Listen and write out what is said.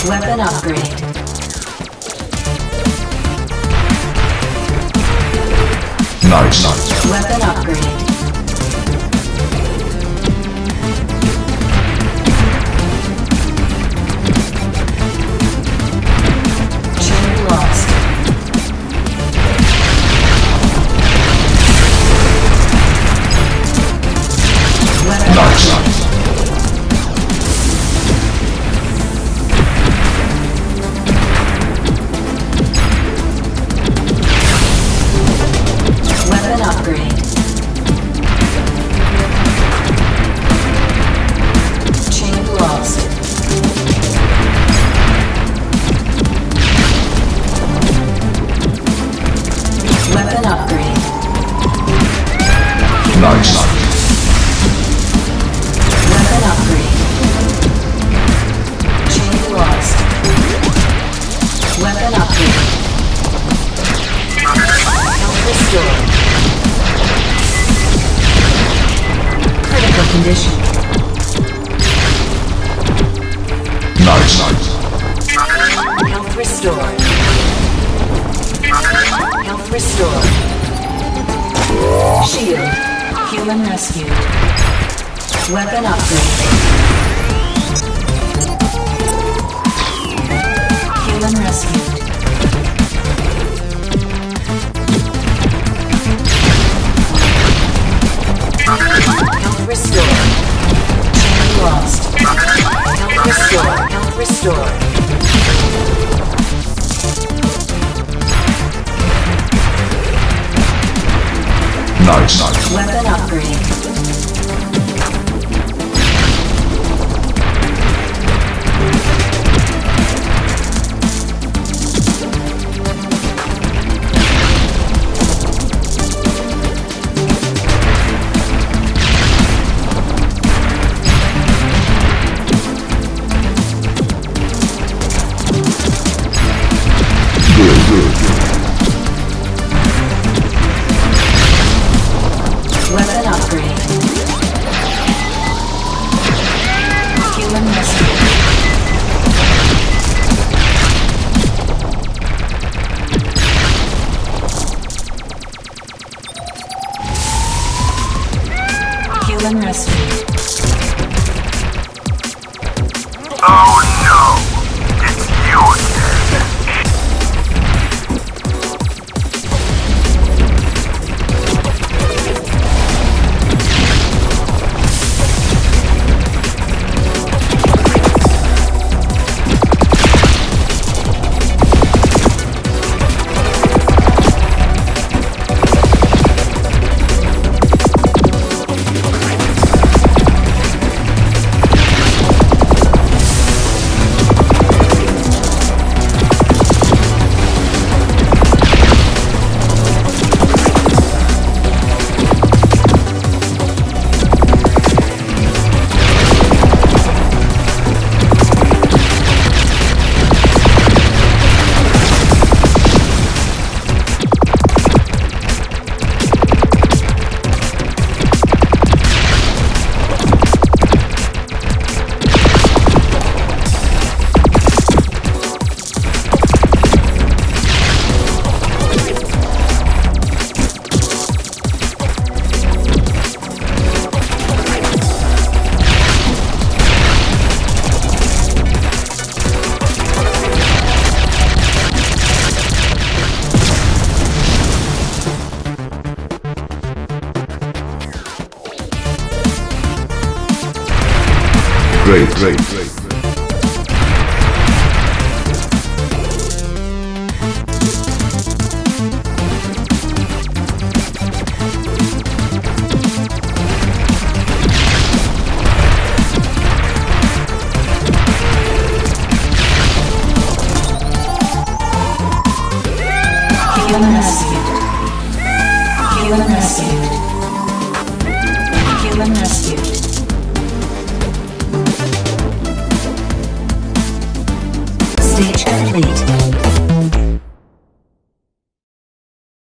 Weapon upgrade. Nice. Weapon upgrade. Chain lost. Weapon upgrade. Weapon upgrade. Chain lost. Weapon upgrade. Nice. Weapon upgrade. Chain lost. Weapon upgrade. Health restored. Critical condition. Nice. Health restored. Health restored. Shield. Human rescued. Weapon upgrade. Human rescued. Health restored. Chain lost. Health restored. Health restored. Nice. Weapon upgrade. Good. Weapon upgrade. Human rescue. Human rescue. Oh no! It's you again! Great. Human rescued. Human rescued.